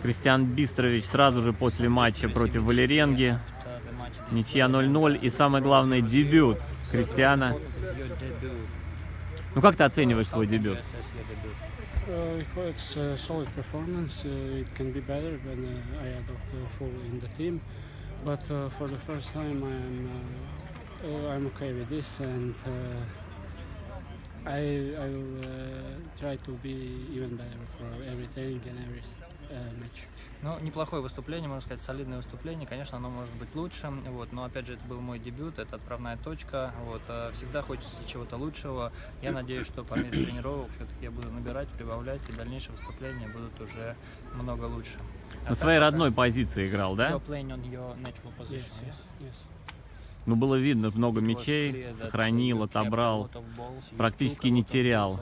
Кристиан Бистрович сразу же после матча против Валерьенги. Ничья 0-0 и, самое главное, дебют Кристиана. Ну, как ты оцениваешь свой дебют? It's a solid performance. It can be better when I adopt full in the team, but for the first time I'm okay with this, and I will try to be even better for every training and every match. Ну, неплохое выступление, можно сказать, солидное выступление. Конечно, оно может быть лучше, вот, но, опять же, это был мой дебют, это отправная точка, вот, всегда хочется чего-то лучшего. Я надеюсь, что по мере тренировок все-таки я буду набирать, прибавлять, и дальнейшие выступления будут уже много лучше. На своей родной позиции играл, да? Ну, было видно, много мячей сохранил, отобрал, практически не терял.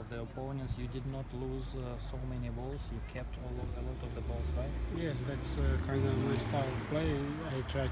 Yes, that's kind of my style of play. I try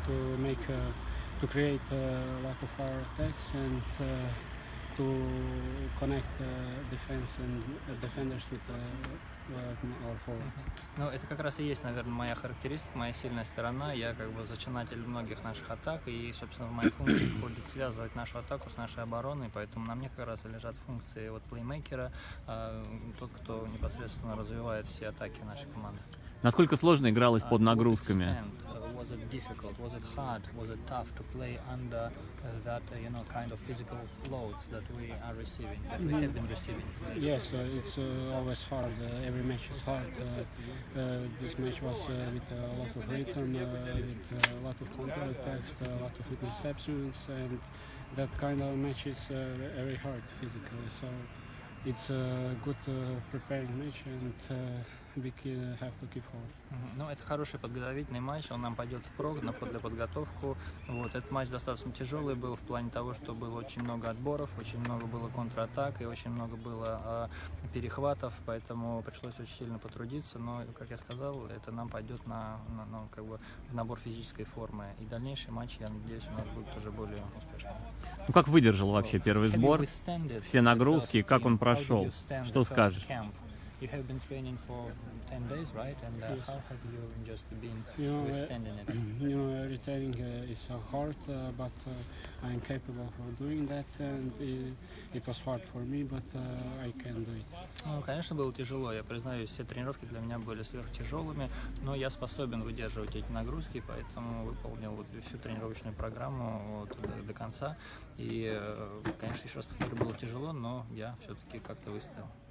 to create a lot of our attacks and to connect defense and defenders with our forward. Ну, это как раз и есть, наверное, моя характеристика, моя сильная сторона. Я как бы зачинатель многих наших атак, и, собственно, в мои функции входит связывать нашу атаку с нашей обороной, поэтому на мне как раз и лежат функции вот плеймейкера, тот, кто непосредственно развивает все атаки нашей команды. Насколько сложно игралось под нагрузками? Was it difficult? Was it hard? Was it tough to play under that, kind of physical loads that we are receiving, that we have been receiving? Yes, it's always hard. Every match is hard. This match was with a lot of return, with a lot of counter-attacks, a lot of interceptions, and that kind of match is very hard physically. So it's a good preparing match, and we have to keep forward. Ну, это хороший подготовительный матч, он нам пойдет впрок для подготовку. Вот, этот матч достаточно тяжелый был в плане того, что было очень много отборов, очень много было контратак и очень много было перехватов, поэтому пришлось очень сильно потрудиться, но, как я сказал, это нам пойдет как бы в набор физической формы. И дальнейший матч, я надеюсь, у нас будет уже более успешным. Ну, как выдержал вообще первый сбор, все нагрузки, как он прошел? Что скажешь? You have been training for 10 days, right? And Yes. how have you just been withstanding it? Retaining is hard, but I'm capable of doing that, and it was hard for me, but I can do it. Ну, конечно, было тяжело. Я признаюсь, все тренировки для меня были сверхтяжелыми, но я способен выдерживать эти нагрузки, поэтому выполнил всю тренировочную программу до конца. И, конечно, еще раз повторю, было тяжело, но я все-таки как-то выстоял.